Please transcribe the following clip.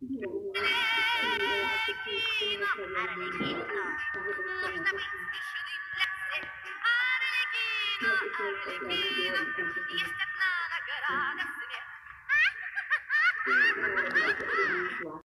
Арлекино, Арлекино, нужно быть смешным для всех. Арлекино, Арлекино, есть одна награда смех.